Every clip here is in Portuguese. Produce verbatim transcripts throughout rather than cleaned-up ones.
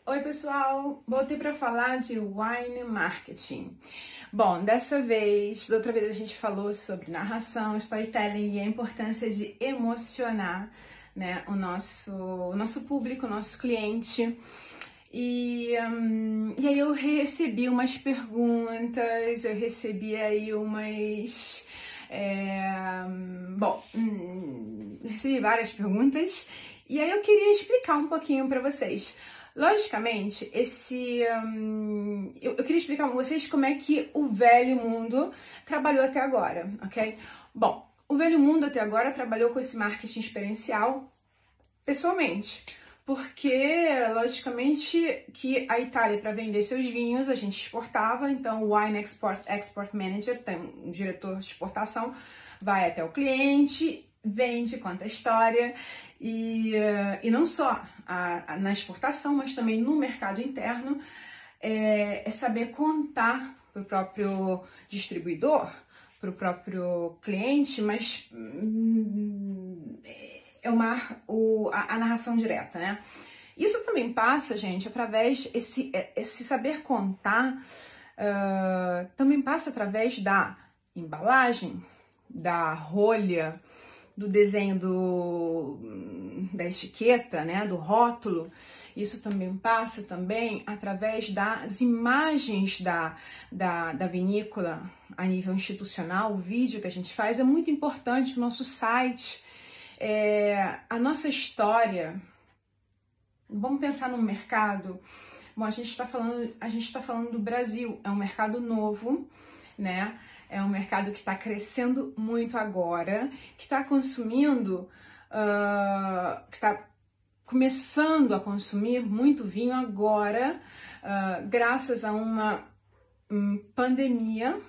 Oi pessoal, voltei para falar de wine marketing. Bom, dessa vez, da outra vez a gente falou sobre narração, storytelling e a importância de emocionar, né, o nosso, o nosso público, o nosso cliente. E, um, e aí eu recebi umas perguntas, eu recebi aí umas... É, bom, hum, recebi várias perguntas e aí eu queria explicar um pouquinho para vocês. Logicamente, esse, um, eu, eu queria explicar para vocês como é que o velho mundo trabalhou até agora, ok? Bom, o velho mundo até agora trabalhou com esse marketing experiencial pessoalmente, porque, logicamente, que a Itália, para vender seus vinhos, a gente exportava, então o Wine Export, Export Manager, tem um diretor de exportação, vai até o cliente, vende, conta a história, e, uh, e não só a, a, na exportação, mas também no mercado interno, é, é saber contar para o próprio distribuidor, para o próprio cliente, mas hum, é uma, o, a, a narração direta, né? Isso também passa, gente, através, esse, esse saber contar, uh, também passa através da embalagem, da rolha, do desenho do, da etiqueta, né, do rótulo. Isso também passa também através das imagens da, da, da vinícola a nível institucional. O vídeo que a gente faz é muito importante, o nosso site, é, a nossa história. Vamos pensar no mercado. Bom, a gente está falando, a gente está falando do Brasil, é um mercado novo, né? É um mercado que está crescendo muito agora, que está consumindo, uh, que está começando a consumir muito vinho agora, uh, graças a uma um, pandemia,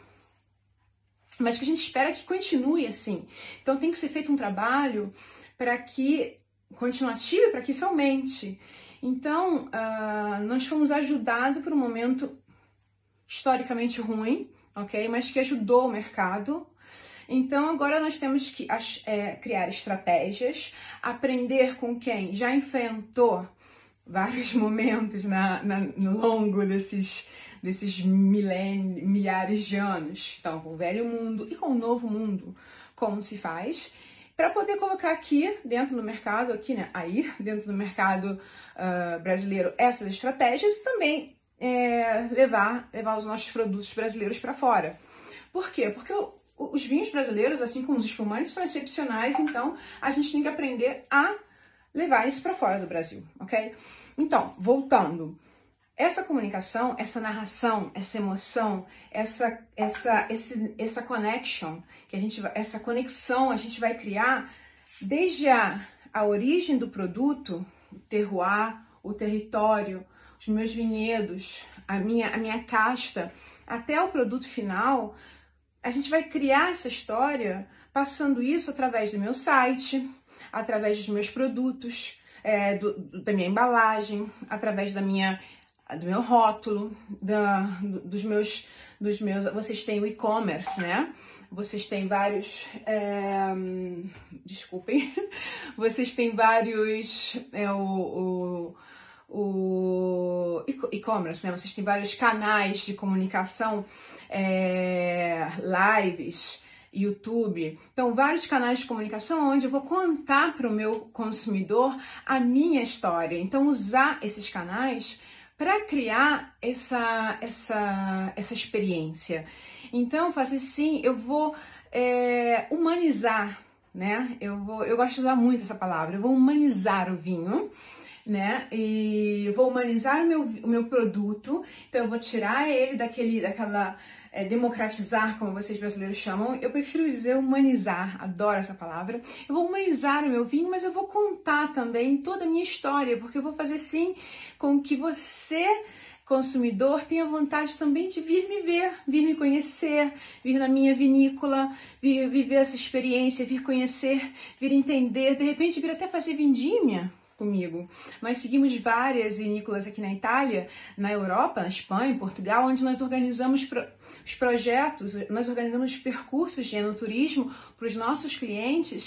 mas que a gente espera que continue assim. Então tem que ser feito um trabalho para que continuativo, para que isso aumente. Então uh, nós fomos ajudados por um momento historicamente ruim, ok? Mas que ajudou o mercado. Então agora nós temos que é, criar estratégias, aprender com quem já enfrentou vários momentos na, na, no longo desses, desses milênios, milhares de anos. Então, com o velho mundo e com o novo mundo, como se faz, para poder colocar aqui dentro do mercado, aqui, né? Aí, dentro do mercado uh, brasileiro, essas estratégias e também É, levar, levar os nossos produtos brasileiros para fora. Por quê? Porque o, os vinhos brasileiros, assim como os espumantes, são excepcionais, então a gente tem que aprender a levar isso para fora do Brasil, ok? Então, voltando, essa comunicação, essa narração, essa emoção, essa, essa, esse, essa connection, que a gente, essa conexão a gente vai criar desde a, a origem do produto, o terroir, o território, os meus vinhedos, a minha, a minha casta, até o produto final. A gente vai criar essa história passando isso através do meu site, através dos meus produtos, é, do, do, da minha embalagem, através da minha, do meu rótulo, da, do, dos meus, dos meus. Vocês têm o e-commerce, né? Vocês têm vários, é, desculpem, vocês têm vários, é, o, o o e-commerce, né? Vocês têm vários canais de comunicação, é, lives, YouTube, então vários canais de comunicação onde eu vou contar para o meu consumidor a minha história. Então usar esses canais para criar essa, essa, essa experiência. Então fazer assim, eu vou é, humanizar, né? Eu, vou, eu gosto de usar muito essa palavra, eu vou humanizar o vinho, né? E vou humanizar o meu, o meu produto, então eu vou tirar ele daquele, daquela, é, democratizar, como vocês brasileiros chamam. Eu prefiro dizer humanizar, adoro essa palavra. Eu vou humanizar o meu vinho, mas eu vou contar também toda a minha história, porque eu vou fazer sim com que você, consumidor, tenha vontade também de vir me ver, vir me conhecer, vir na minha vinícola, vir viver essa experiência, vir conhecer, vir entender, de repente vir até fazer vindímia comigo. Nós seguimos várias vinícolas aqui na Itália, na Europa, na Espanha, em Portugal, onde nós organizamos pro, os projetos, nós organizamos os percursos de enoturismo para os nossos clientes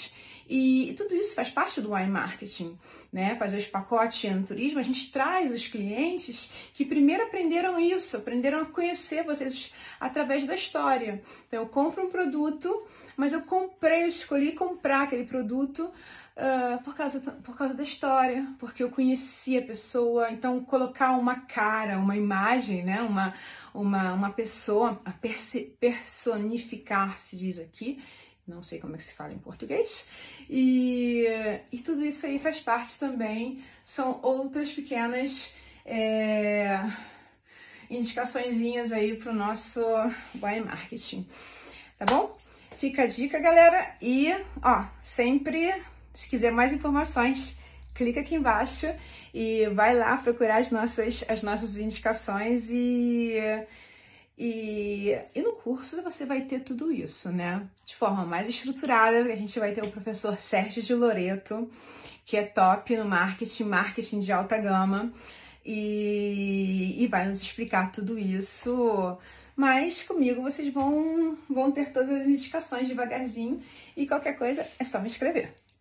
E tudo isso faz parte do wine marketing, né? Fazer os pacotes no turismo, a gente traz os clientes que primeiro aprenderam isso, aprenderam a conhecer vocês através da história. Então, eu compro um produto, mas eu comprei, eu escolhi comprar aquele produto uh, por causa, por causa da história, porque eu conheci a pessoa. Então, colocar uma cara, uma imagem, né? Uma, uma, uma pessoa, a personificar, se diz aqui, não sei como é que se fala em português, e, e tudo isso aí faz parte também, são outras pequenas é, indicaçõezinhas aí para o nosso wine marketing, tá bom? Fica a dica, galera, e ó, sempre, se quiser mais informações, clica aqui embaixo e vai lá procurar as nossas, as nossas indicações e... E, e no curso você vai ter tudo isso, né? De forma mais estruturada, a gente vai ter o professor Sérgio de Loreto, que é top no marketing, marketing de alta gama, e, e vai nos explicar tudo isso. Mas comigo vocês vão, vão ter todas as indicações devagarzinho, e qualquer coisa é só me escrever.